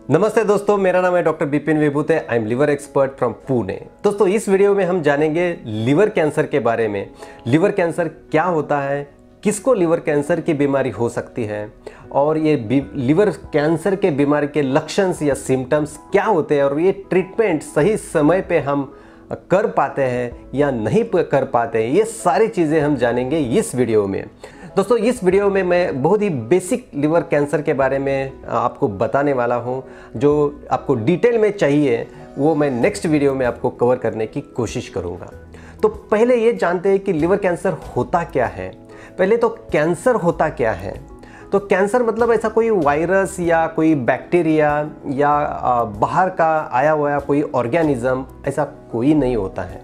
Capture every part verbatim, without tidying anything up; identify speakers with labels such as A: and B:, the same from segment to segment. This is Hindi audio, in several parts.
A: नमस्ते दोस्तों, मेरा नाम है doctor Bipin Vibhute. I am liver expert from Pune. दोस्तों, इस वीडियो में हम जानेंगे लिवर कैंसर के बारे में। लिवर कैंसर क्या होता है, किसको लिवर कैंसर की बीमारी हो सकती है, और ये लिवर कैंसर के बीमारी के लक्षण या सिम्टम्स क्या होते हैं, और ये ट्रीटमेंट सही समय पे हम कर पाते हैं या नहीं कर पाते हैं, ये सारी चीज़ें हम जानेंगे इस वीडियो में। दोस्तों, इस वीडियो में मैं बहुत ही बेसिक लिवर कैंसर के बारे में आपको बताने वाला हूं। जो आपको डिटेल में चाहिए वो मैं नेक्स्ट वीडियो में आपको कवर करने की कोशिश करूंगा। तो पहले ये जानते हैं कि लिवर कैंसर होता क्या है। पहले तो कैंसर होता क्या है। तो कैंसर मतलब ऐसा कोई वायरस या कोई बैक्टीरिया या बाहर का आया हुआ कोई ऑर्गेनिज्म, ऐसा कोई नहीं होता है।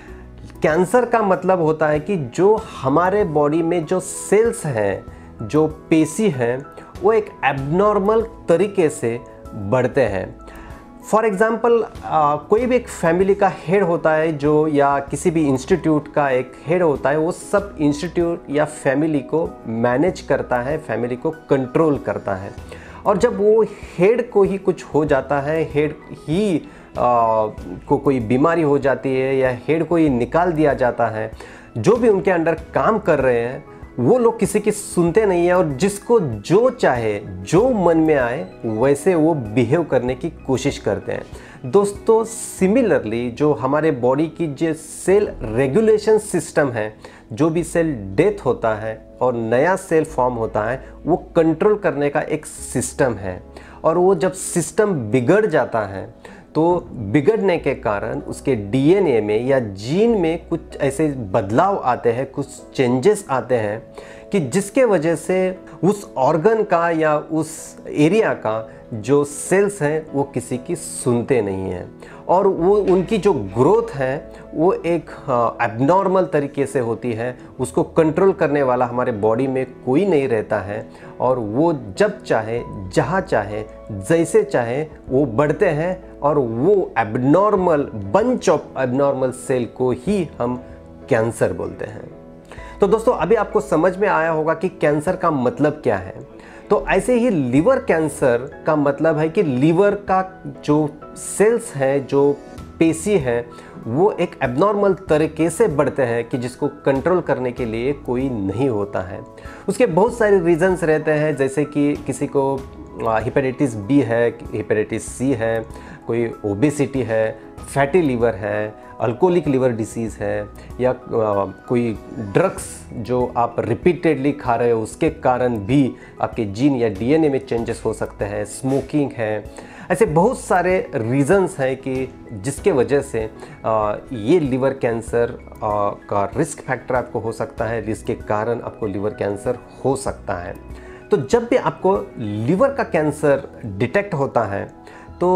A: कैंसर का मतलब होता है कि जो हमारे बॉडी में जो सेल्स हैं, जो पेशी हैं, वो एक एबनॉर्मल तरीके से बढ़ते हैं। फॉर एग्ज़ाम्पल, कोई भी एक फैमिली का हेड होता है जो, या किसी भी इंस्टीट्यूट का एक हेड होता है, वो सब इंस्टीट्यूट या फैमिली को मैनेज करता है, फैमिली को कंट्रोल करता है। और जब वो हेड को ही कुछ हो जाता है, हेड ही आ, को कोई बीमारी हो जाती है या हेड को ही निकाल दिया जाता है, जो भी उनके अंडर काम कर रहे हैं वो लोग किसी की सुनते नहीं है, और जिसको जो चाहे, जो मन में आए वैसे वो बिहेव करने की कोशिश करते हैं। दोस्तों, सिमिलरली जो हमारे बॉडी की जो सेल रेगुलेशन सिस्टम है, जो भी सेल डेथ होता है और नया सेल फॉर्म होता है, वो कंट्रोल करने का एक सिस्टम है। और वो जब सिस्टम बिगड़ जाता है तो बिगड़ने के कारण उसके डीएनए में या जीन में कुछ ऐसे बदलाव आते हैं, कुछ चेंजेस आते हैं कि जिसके वजह से उस ऑर्गन का या उस एरिया का जो सेल्स हैं वो किसी की सुनते नहीं हैं, और वो उनकी जो ग्रोथ है वो एक एबनॉर्मल तरीके से होती है। उसको कंट्रोल करने वाला हमारे बॉडी में कोई नहीं रहता है, और वो जब चाहे, जहाँ चाहे, जैसे चाहे वो बढ़ते हैं, और वो abnormal bunch of abnormal cell को ही हम कैंसर बोलते हैं। तो दोस्तों, अभी आपको समझ में आया होगा कि कैंसर का मतलब क्या है। तो ऐसे ही लिवर कैंसर का मतलब है कि लिवर का जो सेल्स हैं, जो पेशी हैं, वो एक एबनॉर्मल तरीके से बढ़ते हैं कि जिसको कंट्रोल करने के लिए कोई नहीं होता है। उसके बहुत सारे रीजंस रहते हैं, जैसे कि किसी को हेपेटाइटिस बी है, हेपेटाइटिस सी है, कोई ओबेसिटी है, फैटी लिवर है, अल्कोहलिक लिवर डिसीज़ है, या आ, कोई ड्रग्स जो आप रिपीटेडली खा रहे हो उसके कारण भी आपके जीन या डीएनए में चेंजेस हो सकते हैं, स्मोकिंग है। ऐसे बहुत सारे रीज़न्स हैं कि जिसके वजह से आ, ये लिवर कैंसर आ, का रिस्क फैक्टर आपको हो सकता है, जिसके कारण आपको लिवर कैंसर हो सकता है। तो जब भी आपको लिवर का कैंसर डिटेक्ट होता है तो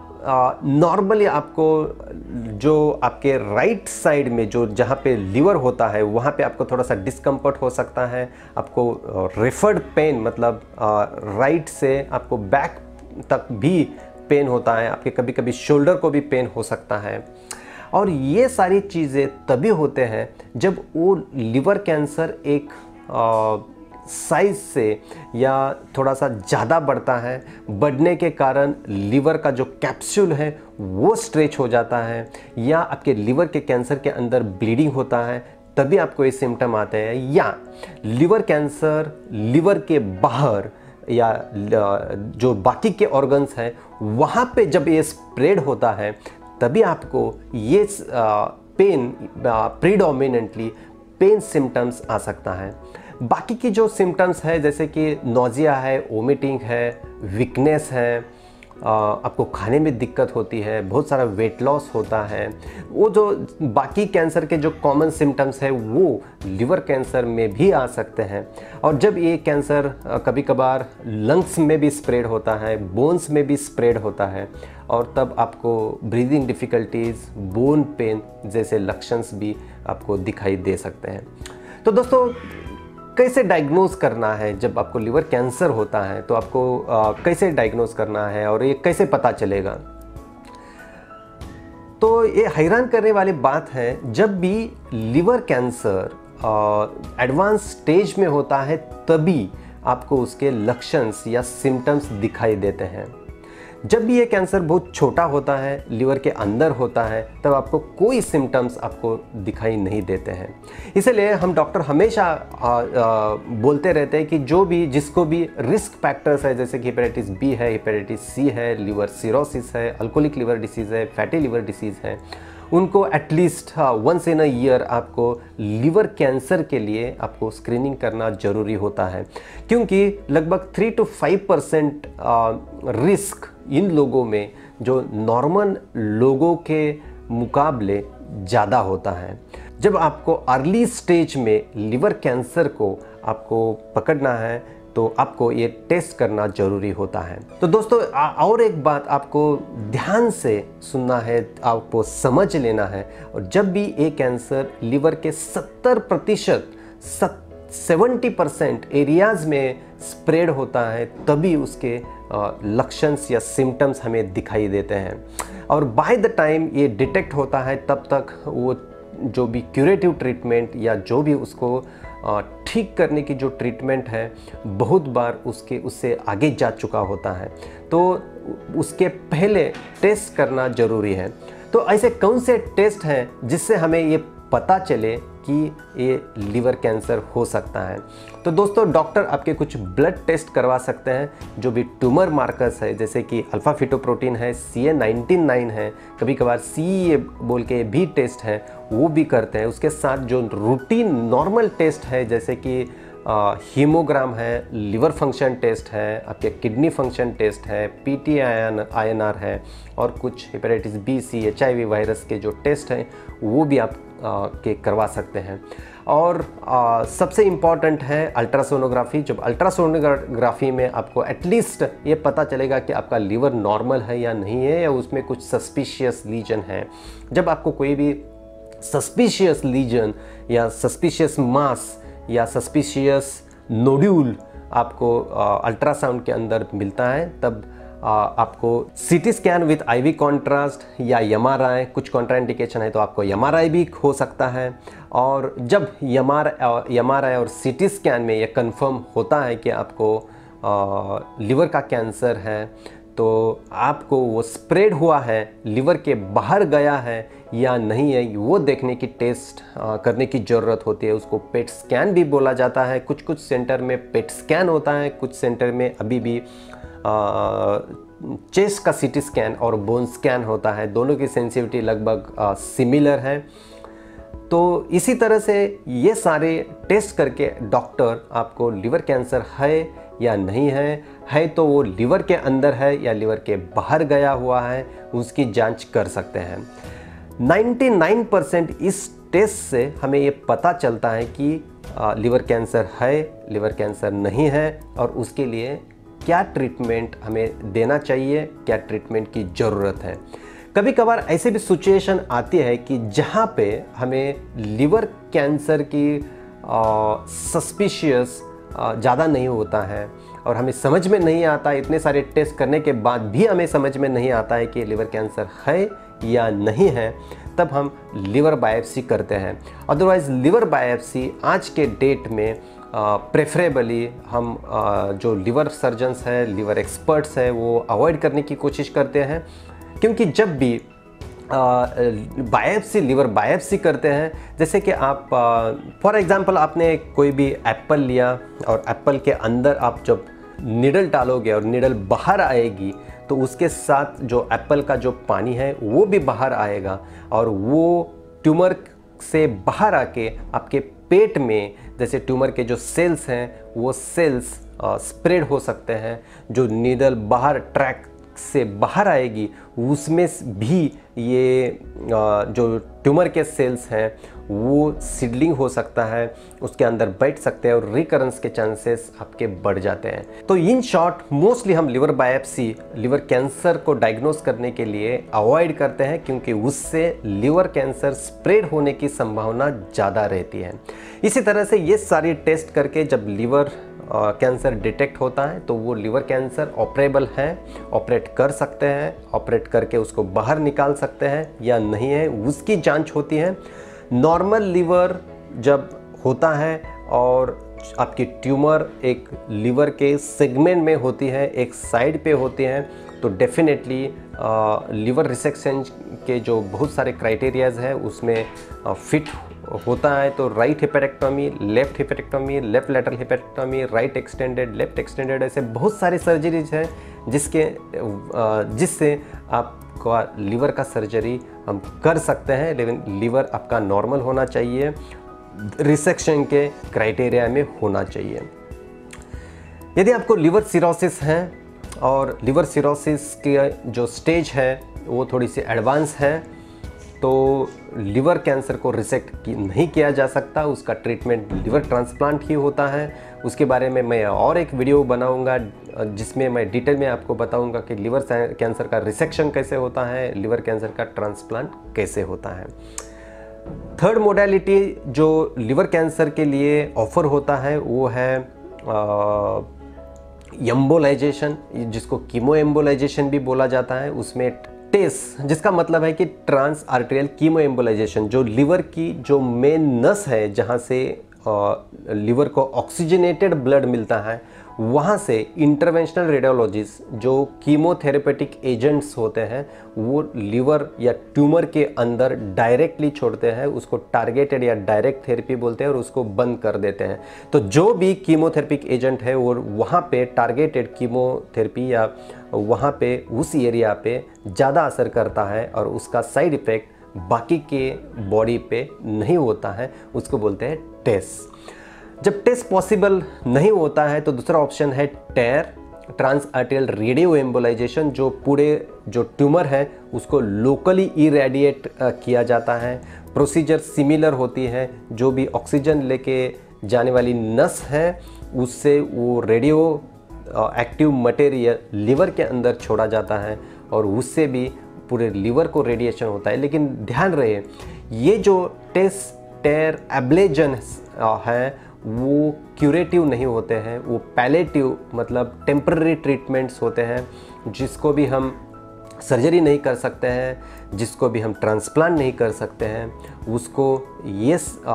A: नॉर्मली uh, आपको जो आपके राइट साइड में जो जहाँ पे लिवर होता है वहाँ पे आपको थोड़ा सा डिस्कम्फर्ट हो सकता है। आपको रेफर्ड पेन, मतलब राइट uh, से आपको बैक तक भी पेन होता है, आपके कभी कभी शोल्डर को भी पेन हो सकता है। और ये सारी चीज़ें तभी होते हैं जब वो लिवर कैंसर एक uh, साइज से या थोड़ा सा ज़्यादा बढ़ता है। बढ़ने के कारण लिवर का जो कैप्सूल है वो स्ट्रेच हो जाता है, या आपके लिवर के कैंसर के अंदर ब्लीडिंग होता है, तभी आपको ये सिम्टम आते हैं। या लिवर कैंसर लिवर के बाहर या जो बाकी के ऑर्गन्स हैं वहाँ पे जब ये स्प्रेड होता है, तभी आपको ये पेन, प्रीडोमिनेंटली पेन सिम्टम्स आ सकता है। बाकी की जो सिम्टम्स है, जैसे कि नोजिया है, वोमिटिंग है, वीकनेस है, आपको खाने में दिक्कत होती है, बहुत सारा वेट लॉस होता है, वो जो बाकी कैंसर के जो कॉमन सिम्टम्स है वो लिवर कैंसर में भी आ सकते हैं। और जब ये कैंसर कभी कभार लंग्स में भी स्प्रेड होता है, बोन्स में भी स्प्रेड होता है, और तब आपको ब्रीदिंग डिफ़िकल्टीज़, बोन पेन जैसे लक्षण भी आपको दिखाई दे सकते हैं। तो दोस्तों, कैसे डायग्नोज करना है जब आपको लिवर कैंसर होता है, तो आपको आ, कैसे डायग्नोज करना है और ये कैसे पता चलेगा। तो ये हैरान करने वाली बात है, जब भी लिवर कैंसर एडवांस स्टेज में होता है तभी आपको उसके लक्षण या सिम्टम्स दिखाई देते हैं। जब भी ये कैंसर बहुत छोटा होता है, लिवर के अंदर होता है, तब आपको कोई सिम्टम्स आपको दिखाई नहीं देते हैं। इसलिए हम डॉक्टर हमेशा आ, आ, बोलते रहते हैं कि जो भी जिसको भी रिस्क फैक्टर्स है, जैसे कि हेपेटाइटिस बी है, हेपेटाइटिस सी है, लिवर सिरोसिस है, अल्कोहलिक लिवर डिसीज़ है, फैटी लिवर डिसीज़ है, उनको at least once in a year आपको लिवर कैंसर के लिए आपको स्क्रीनिंग करना ज़रूरी होता है, क्योंकि लगभग three two five percent risk इन लोगों में जो नॉर्मल लोगों के मुकाबले ज़्यादा होता है। जब आपको अर्ली स्टेज में लिवर कैंसर को आपको पकड़ना है तो आपको ये टेस्ट करना ज़रूरी होता है। तो दोस्तों, और एक बात आपको ध्यान से सुनना है, आपको समझ लेना है, और जब भी ये कैंसर लिवर के सत्तर प्रतिशत सेवेंटी परसेंट एरियाज़ में स्प्रेड होता है, तभी उसके लक्षण या सिम्टम्स हमें दिखाई देते हैं। और बाय द टाइम ये डिटेक्ट होता है, तब तक वो जो भी क्यूरेटिव ट्रीटमेंट या जो भी उसको ठीक करने की जो ट्रीटमेंट है, बहुत बार उसके उससे आगे जा चुका होता है। तो उसके पहले टेस्ट करना ज़रूरी है। तो ऐसे कौन से टेस्ट हैं जिससे हमें ये पता चले कि ये लिवर कैंसर हो सकता है? तो दोस्तों, डॉक्टर आपके कुछ ब्लड टेस्ट करवा सकते हैं, जो भी ट्यूमर मार्कर्स है, जैसे कि अल्फा फिटोप्रोटीन है, सी ए नाइनटीन नाइन है, कभी कभार सी ए बोल के भी टेस्ट है, वो भी करते हैं। उसके साथ जो रूटीन नॉर्मल टेस्ट है, जैसे कि हीमोग्राम है, लिवर फंक्शन टेस्ट है, आपके किडनी फंक्शन टेस्ट है, P T I N R है, और कुछ hepatitis B, C, H I V virus के जो टेस्ट हैं वो भी आप आ, के करवा सकते हैं। और आ, सबसे इम्पॉर्टेंट है अल्ट्रासोनोग्राफी। जब अल्ट्रासोनोग्राफी में आपको एटलीस्ट ये पता चलेगा कि आपका लिवर नॉर्मल है या नहीं है, या उसमें कुछ सस्पिशियस लीजन है। जब आपको कोई भी सस्पिशियस लीजन या सस्पिशियस मास या सस्पिशियस नोड्यूल आपको अल्ट्रासाउंड के अंदर मिलता है, तब आ, आपको CT scan with IV contrast या एम आर आई, कुछ कॉन्ट्राइंडिकेशन है तो आपको एम आर आई भी हो सकता है। और जब एम आर आई और सीटी स्कैन में ये कंफर्म होता है कि आपको आ, लिवर का कैंसर है, तो आपको वो स्प्रेड हुआ है, लिवर के बाहर गया है या नहीं है, वो देखने की टेस्ट आ, करने की ज़रूरत होती है। उसको पेट स्कैन भी बोला जाता है। कुछ कुछ सेंटर में पेट स्कैन होता है, कुछ सेंटर में अभी भी चेस्ट का सीटी स्कैन और बोन स्कैन होता है। दोनों की सेंसिटिविटी लगभग सिमिलर है। तो इसी तरह से ये सारे टेस्ट करके डॉक्टर आपको लिवर कैंसर है या नहीं है, है तो वो लिवर के अंदर है या लिवर के बाहर गया हुआ है, उसकी जांच कर सकते हैं। निन्यानवे परसेंट इस टेस्ट से हमें ये पता चलता है कि लिवर कैंसर है, लिवर कैंसर नहीं है, और उसके लिए क्या ट्रीटमेंट हमें देना चाहिए, क्या ट्रीटमेंट की ज़रूरत है। कभी कभार ऐसे भी सिचुएशन आती है कि जहाँ पे हमें लिवर कैंसर की सस्पिशियस ज़्यादा नहीं होता है, और हमें समझ में नहीं आता, इतने सारे टेस्ट करने के बाद भी हमें समझ में नहीं आता है कि लिवर कैंसर है या नहीं है, तब हम लिवर बायोप्सी करते हैं। अदरवाइज़ लिवर बायोप्सी आज के डेट में प्रेफरेबली हम आ, जो लिवर सर्जन्स हैं, लिवर एक्सपर्ट्स हैं, वो अवॉइड करने की कोशिश करते हैं, क्योंकि जब भी बायोप्सी लिवर बायोप्सी करते हैं, जैसे कि आप फॉर एग्जांपल आपने कोई भी एप्पल लिया और एप्पल के अंदर आप जब निडल डालोगे और निडल बाहर आएगी, तो उसके साथ जो एप्पल का जो पानी है वो भी बाहर आएगा, और वो ट्यूमर से बाहर आके आपके पेट में, जैसे ट्यूमर के जो सेल्स हैं वो सेल्स स्प्रेड हो सकते हैं। जो नीडल बाहर ट्रैक से बाहर आएगी उसमें भी ये जो ट्यूमर के सेल्स हैं वो सीडलिंग हो सकता है, उसके अंदर बैठ सकते हैं, और रिकरेंस के चांसेस आपके बढ़ जाते हैं। तो इन शॉर्ट मोस्टली हम लिवर बायोप्सी लिवर कैंसर को डायग्नोस करने के लिए अवॉइड करते हैं, क्योंकि उससे लिवर कैंसर स्प्रेड होने की संभावना ज़्यादा रहती है। इसी तरह से ये सारी टेस्ट करके जब लिवर कैंसर डिटेक्ट होता है तो वो लिवर कैंसर ऑपरेबल है, ऑपरेट कर सकते हैं, ऑपरेट करके उसको बाहर निकाल सकते हैं या नहीं है, उसकी जांच होती है। नॉर्मल लिवर जब होता है और आपकी ट्यूमर एक लिवर के सेगमेंट में होती है, एक साइड पे होती है, तो डेफिनेटली लिवर रिसेक्शन के जो बहुत सारे क्राइटेरियाज है उसमें फिट होता है। तो right hepatectomy, left hepatectomy, left lateral hepatectomy, right extended, left extended, ऐसे बहुत सारे सर्जरीज हैं जिसके जिससे आपका लिवर का सर्जरी हम कर सकते हैं, लेकिन लिवर आपका नॉर्मल होना चाहिए, रिसेक्शन के क्राइटेरिया में होना चाहिए। यदि आपको लिवर सिरोसिस है और लिवर सिरोसिस के जो स्टेज है वो थोड़ी सी एडवांस है, तो लिवर कैंसर को रिसेक्ट की नहीं किया जा सकता, उसका ट्रीटमेंट लिवर ट्रांसप्लांट ही होता है। उसके बारे में मैं और एक वीडियो बनाऊंगा जिसमें मैं डिटेल में आपको बताऊंगा कि लिवर कैंसर का रिसेक्शन कैसे होता है, लिवर कैंसर का ट्रांसप्लांट कैसे होता है। थर्ड मोडेलिटी जो लिवर कैंसर के लिए ऑफर होता है वो है एम्बोलाइजेशन, जिसको कीमो एम्बोलाइजेशन भी बोला जाता है। उसमें टेस, जिसका मतलब है कि ट्रांस आर्टेरियल कीमो एम्बोलाइजेशन, जो लिवर की जो मेन नस है जहाँ से लिवर को ऑक्सीजनेटेड ब्लड मिलता है, वहाँ से इंटरवेंशनल रेडियोलॉजिस्ट जो कीमोथेरेपेटिक एजेंट्स होते हैं वो लिवर या ट्यूमर के अंदर डायरेक्टली छोड़ते हैं, उसको टारगेटेड या डायरेक्ट थेरेपी बोलते हैं और उसको बंद कर देते हैं। तो जो भी कीमोथेरेपिक एजेंट है वो वहाँ पे टारगेटेड कीमोथेरेपी या वहाँ पे उस एरिया पे ज़्यादा असर करता है और उसका साइड इफ़ेक्ट बाकी के बॉडी पे नहीं होता है, उसको बोलते हैं टेस। जब टेस्ट पॉसिबल नहीं होता है तो दूसरा ऑप्शन है टेर, ट्रांस आर्टेरियल रेडियो एम्बोलाइजेशन, जो पूरे जो ट्यूमर है उसको लोकली इरेडिएट किया जाता है। प्रोसीजर सिमिलर होती है, जो भी ऑक्सीजन लेके जाने वाली नस है उससे वो रेडियो एक्टिव मटेरियल लिवर के अंदर छोड़ा जाता है और उससे भी पूरे लिवर को रेडिएशन होता है। लेकिन ध्यान रहे, ये जो टेस्ट टेर एब्लेजन है वो क्यूरेटिव नहीं होते हैं, वो पैलेटिव मतलब टेम्पररी ट्रीटमेंट्स होते हैं, जिसको भी हम सर्जरी नहीं कर सकते हैं, जिसको भी हम ट्रांसप्लांट नहीं कर सकते हैं, उसको ये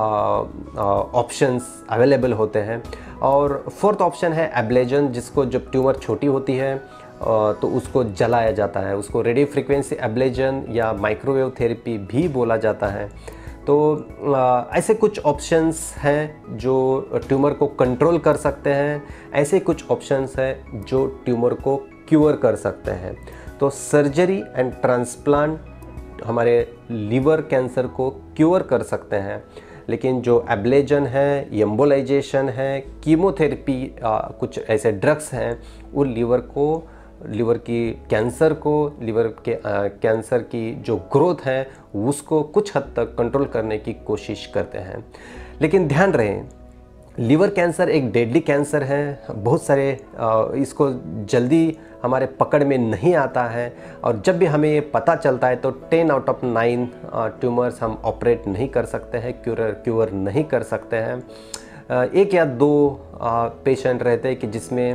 A: ऑप्शंस अवेलेबल होते हैं। और फोर्थ ऑप्शन है एब्लेजन, जिसको जब ट्यूमर छोटी होती है तो उसको जलाया जाता है, उसको रेडियो फ्रिक्वेंसी एब्लेजन या माइक्रोवेव थेरेपी भी बोला जाता है। तो आ, ऐसे कुछ ऑप्शंस हैं जो ट्यूमर को कंट्रोल कर सकते हैं, ऐसे कुछ ऑप्शंस हैं जो ट्यूमर को क्योर कर सकते हैं। तो सर्जरी एंड ट्रांसप्लांट हमारे लिवर कैंसर को क्योर कर सकते हैं, लेकिन जो एब्लेजन है, एम्बोलाइजेशन है, कीमोथेरेपी, कुछ ऐसे ड्रग्स हैं वो लिवर को लिवर की कैंसर को लिवर के आ, कैंसर की जो ग्रोथ है उसको कुछ हद तक कंट्रोल करने की कोशिश करते हैं। लेकिन ध्यान रहे, लिवर कैंसर एक डेडली कैंसर है, बहुत सारे आ, इसको जल्दी हमारे पकड़ में नहीं आता है और जब भी हमें ये पता चलता है तो ten out of nine tumours हम ऑपरेट नहीं कर सकते हैं, क्यूर क्यूर नहीं कर सकते हैं। एक या दो पेशेंट रहते हैं कि जिसमें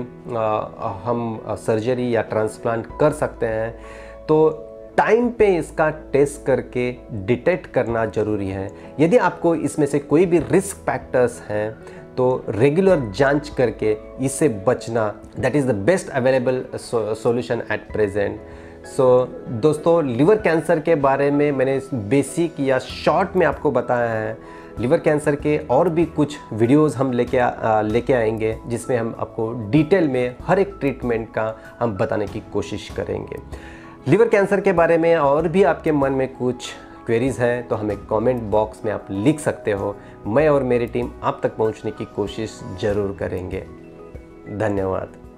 A: हम सर्जरी या ट्रांसप्लांट कर सकते हैं। तो टाइम पे इसका टेस्ट करके डिटेक्ट करना ज़रूरी है। यदि आपको इसमें से कोई भी रिस्क फैक्टर्स हैं तो रेगुलर जांच करके इससे बचना, that is the best available solution at present. So so, दोस्तों, लिवर कैंसर के बारे में मैंने बेसिक या शॉर्ट में आपको बताया है। लिवर कैंसर के और भी कुछ वीडियोस हम लेके लेके आएंगे जिसमें हम आपको डिटेल में हर एक ट्रीटमेंट का हम बताने की कोशिश करेंगे। लिवर कैंसर के बारे में और भी आपके मन में कुछ क्वेरीज़ हैं तो हमें कमेंट बॉक्स में आप लिख सकते हो। मैं और मेरी टीम आप तक पहुंचने की कोशिश ज़रूर करेंगे। धन्यवाद।